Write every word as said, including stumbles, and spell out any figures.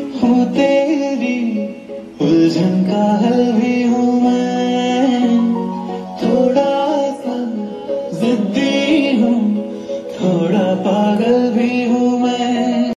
हूँ तेरी उलझन का हल भी हूँ मैं, थोड़ा सा जिद्दी हूँ, थोड़ा पागल भी हूँ।